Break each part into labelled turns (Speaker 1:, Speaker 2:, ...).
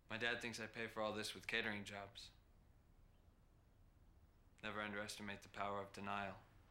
Speaker 1: My dad thinks I pay for all this with catering jobs. Never underestimate the power of denial.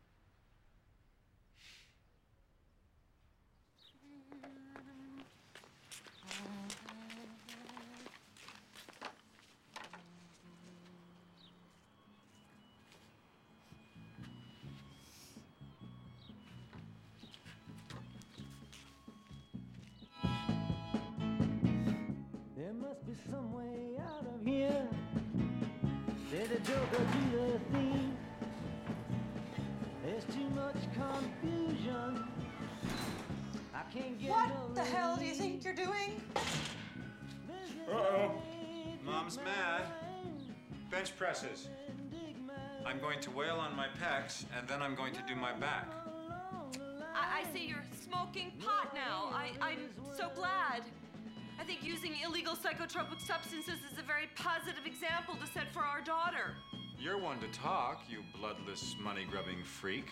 Speaker 2: There must be some way out of here. Say the joker to the thief. There's too much confusion. I can't get
Speaker 3: What the hell do you think you're doing?
Speaker 1: Uh-oh. Mom's mad. Bench presses. I'm going to wail on my pecs, and then I'm going to do my back.
Speaker 3: I see you're smoking pot now. I'm so glad. I think using illegal psychotropic substances is a very positive example to set for our daughter.
Speaker 1: You're one to talk, you bloodless, money-grubbing freak.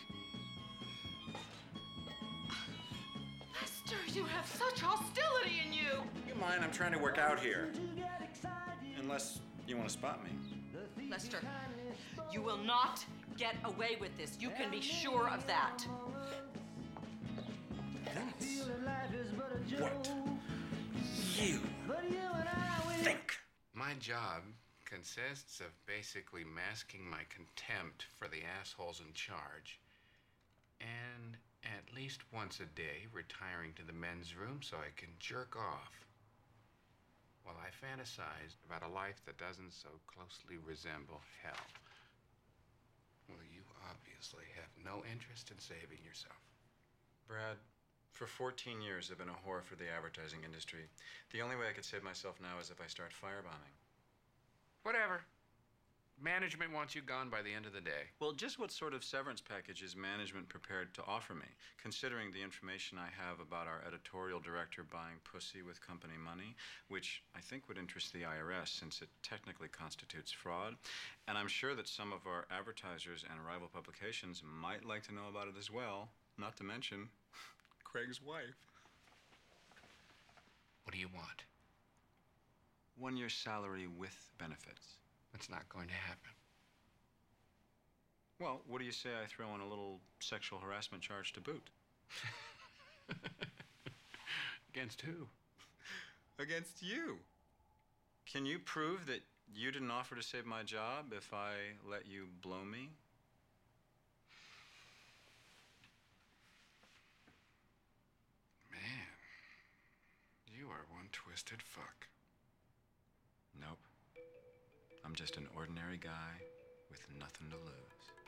Speaker 3: Lester, you have such hostility in you.
Speaker 1: You mind? I'm trying to work out here. Unless you want to spot me.
Speaker 3: Lester, you will not get away with this. You can be sure of that.
Speaker 1: What you think.
Speaker 4: My job consists of basically masking my contempt for the assholes in charge and at least once a day retiring to the men's room so I can jerk off while I fantasize about a life that doesn't so closely resemble hell. Well, you obviously have no interest in saving yourself.
Speaker 1: Brad, for 14 years I've been a whore for the advertising industry. The only way I could save myself now is if I start firebombing.
Speaker 4: Whatever. Management wants you gone by the end of the day.
Speaker 1: Well, just what sort of severance package is management prepared to offer me, considering the information I have about our editorial director buying pussy with company money, which I think would interest the IRS since it technically constitutes fraud, and I'm sure that some of our advertisers and rival publications might like to know about it as well, not to mention Craig's wife.
Speaker 4: What do you want?
Speaker 1: 1 year's salary with benefits.
Speaker 4: That's not going to happen.
Speaker 1: Well, what do you say I throw in a little sexual harassment charge to boot?
Speaker 4: Against who?
Speaker 1: Against you. Can you prove that you didn't offer to save my job if I let you blow me?
Speaker 4: Man, you are one twisted fuck.
Speaker 1: Nope. I'm just an ordinary guy with nothing to lose.